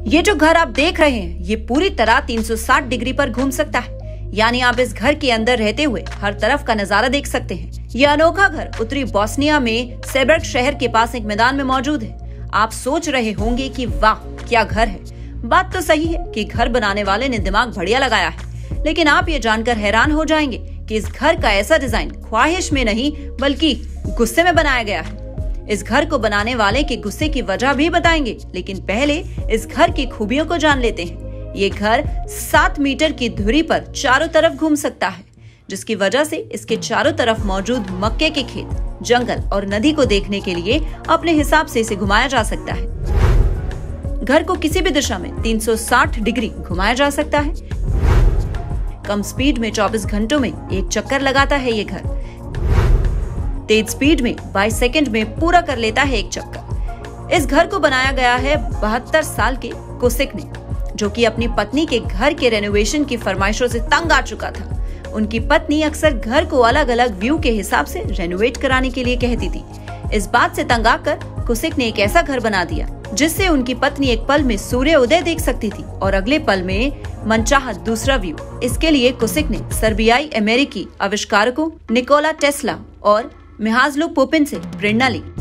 ये जो घर आप देख रहे हैं ये पूरी तरह 360 डिग्री पर घूम सकता है, यानी आप इस घर के अंदर रहते हुए हर तरफ का नजारा देख सकते हैं। ये अनोखा घर उत्तरी बोस्निया में सेब्रक शहर के पास एक मैदान में मौजूद है। आप सोच रहे होंगे कि वाह क्या घर है। बात तो सही है कि घर बनाने वाले ने दिमाग बढ़िया लगाया है, लेकिन आप ये जानकर हैरान हो जाएंगे कि इस घर का ऐसा डिजाइन ख्वाहिश में नहीं बल्कि गुस्से में बनाया गया है। इस घर को बनाने वाले के गुस्से की वजह भी बताएंगे, लेकिन पहले इस घर की खूबियों को जान लेते हैं। ये घर 7 मीटर की धुरी पर चारों तरफ घूम सकता है, जिसकी वजह से इसके चारों तरफ मौजूद मक्के के खेत, जंगल और नदी को देखने के लिए अपने हिसाब से इसे घुमाया जा सकता है। घर को किसी भी दिशा में 360 डिग्री घुमाया जा सकता है। कम स्पीड में 24 घंटों में एक चक्कर लगाता है ये घर। तेज स्पीड में 22 सेकंड में पूरा कर लेता है एक चक्कर। इस घर को बनाया गया है 72 साल के कोसिक ने, जो कि अपनी पत्नी के घर के रेनोवेशन की फरमाइशों से तंग आ चुका था। उनकी पत्नी अक्सर घर को अलग अलग व्यू के हिसाब से रेनोवेट कराने के लिए कहती थी। इस बात से तंग आकर कोसिक ने एक ऐसा घर बना दिया जिससे उनकी पत्नी एक पल में सूर्य उदय देख सकती थी और अगले पल में मनचाहा दूसरा व्यू। इसके लिए कोसिक ने सर्बियाई अमेरिकी आविष्कारकों निकोला टेस्ला और मिहाइलो पोपिन से प्रेरणा ली।